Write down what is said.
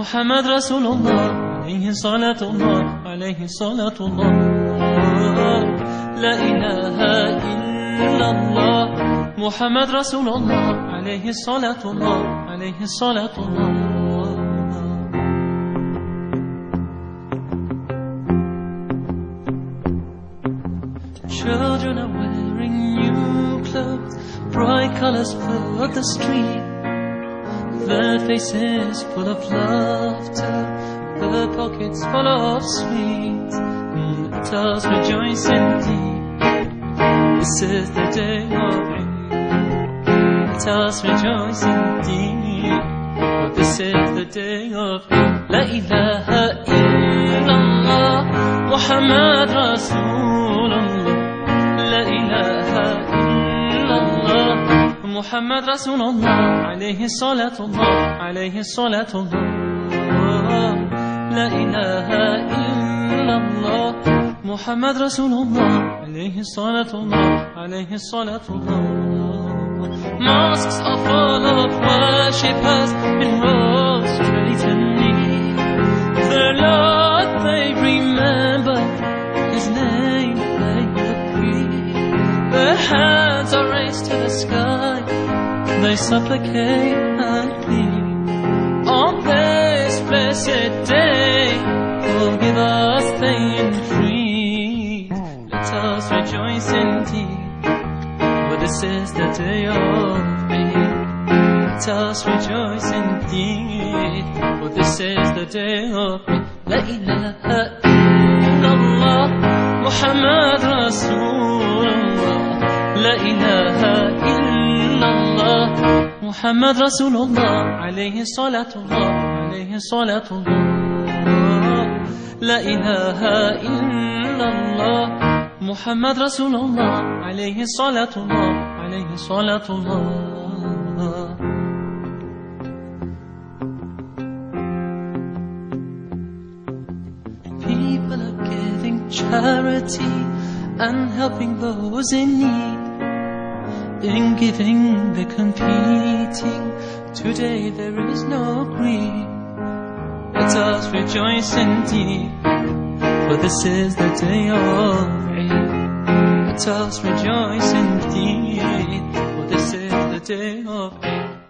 محمد رسول الله عليه صلاة الله عليه صلاة الله. لا إله إلا الله محمد رسول الله عليه صلاة الله عليه صلاة الله. Children are wearing new clothes, bright colors fill the street. Their faces full of laughter, their pockets full of sweets. Let us rejoice indeed. This is the day of Eid. Let us rejoice indeed. For this is the day of Eid. La ilaha illallah Muhammad Rasulullah. La ilaha illallah محمد رسول الله عليه صلاة الله عليه صلاة الله. لا إله إلا الله محمد رسول الله عليه صلاة الله عليه صلاة الله. Mosques are full of worshippers in rows straight and neat. Their Lord they remember, His name they repeat. Their hands are raised to the sky, they supplicate and plead. On this blessed day, forgive us pain free. Let us rejoice indeed, for this is the day of Eid. Let us rejoice indeed, for this is the day of Eid. La ilaha illallah Muhammad Rasulullah. La ilaha illallah محمد رسول الله عليه صلاة الله عليه صلاة الله. لا إله إلا الله محمد رسول الله عليه صلاة الله عليه صلاة الله. People are giving charity and helping those in need. In giving they're competing, today there is no greed. Let us rejoice indeed, for this is the day of Eid. Let us rejoice indeed, for this is the day of Eid.